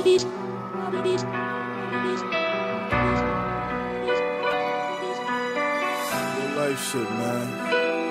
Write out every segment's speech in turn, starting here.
Life shit, man.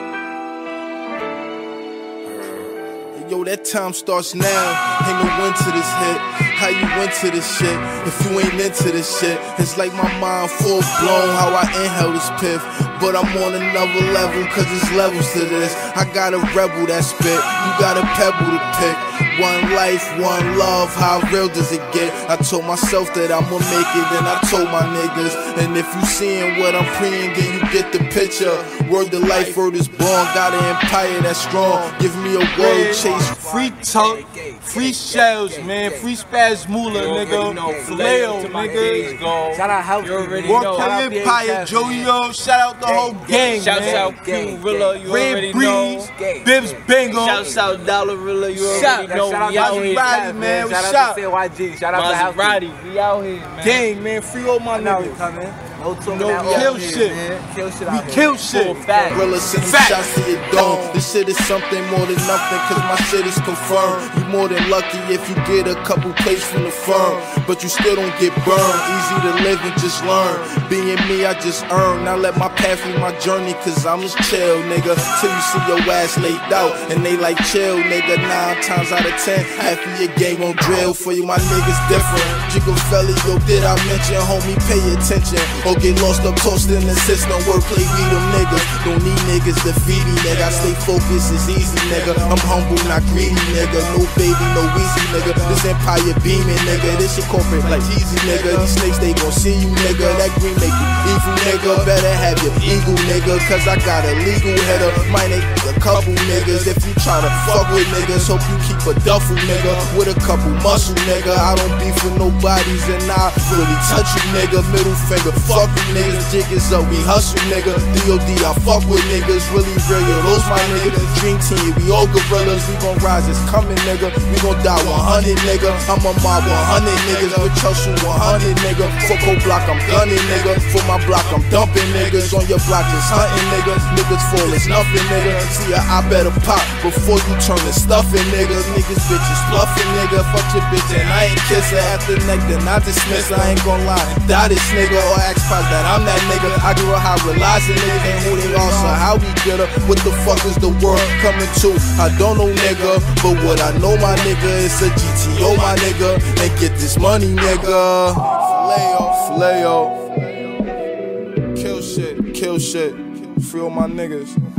Hey, yo, that time starts now. Ain't no into this hit. How you into this shit? If you ain't into this shit, it's like my mind full blown. How I inhale this piff, but I'm on another level, cause it's levels to this. I got a rebel that spit, you got a pebble to pick. One life, one love, how real does it get? I told myself that I'ma make it, then I told my niggas. And if you seeing what I'm preying, then you get the picture. Word to life, word is born, got an empire that's strong. Give me a word, chase. Free talk, free shells, man, free spaz moolah, nigga. Leo, nigga. Shout out House, Walk your empire, Joey, shout out the whole gang, Shouts man. out Q Rilla, you already Red know. Breeze, Bibs Bingo. Shouts out Dollar Rilla, you already know. Shout We out here. Maserati, man, we Shout shot. out to CYG. Shout out to House. Maserati, we out here, man. Gang, man, free all my Now we niggas. coming. No talking No, that we kill old shit. man. Kill shit We out here. kill shit. Fact. Gorilla send Fact. shots to your dome. This shit is something more than nothing, cause my shit is confirmed. You more than lucky if you get a couple plays from the firm, but you still don't get burned. Easy to live and just learn. Being me, I just earn. Now let my path lead my journey, cause I'm just chill, nigga. Till you see your ass laid out, and they like chill, nigga. 9 times out of 10, half of your gang gon' drill for you. My niggas different. Jigofelli, yo, did I mention? Homie, pay attention, or get lost up tossed in the system. Wordplay, we them niggas. Don't need niggas to feed me, nigga. I stay focused, it's easy, nigga. I'm humble, not greedy, nigga. No baby, no easy, nigga. This empire beaming, nigga. This shit corporate like easy, nigga. These snakes, they gon' see you, nigga. That green make you evil, nigga. Better have your eagle, nigga, cause I got a legal header. Mine ain't a couple niggas. If you tryna fuck with niggas, hope you keep a duffel, nigga, with a couple muscle, nigga. I don't beef with nobodies and I really touch you, nigga. Middle finger, fuck you niggas. Jig is up, we hustle, nigga. DOD, I fuck with niggas. Really real, yo, those my niggas. Dream team, we all gorillas. We gon' rise, it's coming, nigga. We gon' die 100, nigga. I'm a mob 100 niggas. With Chelsea 100, nigga. For cold block, I'm gunning, nigga. For my block, I'm dumping niggas. On your block, just hunting, nigga. Niggas fall, it's nothing, nigga. See, I better pop before you turn to stuffing, nigga. Niggas bitches bluffing, nigga. Fuck your bitch and I ain't kiss her at the neck, then I dismiss her. I ain't gon' lie, die this nigga or ask Pop that I'm that nigga. I grew up how realizing niggas ain't who they are, so how we get up? What the fuck is the world coming to? I don't know, nigga, but what I know, my nigga, it's a GTO, my nigga, and get this money, nigga. Filet-o, kill shit, free all my niggas.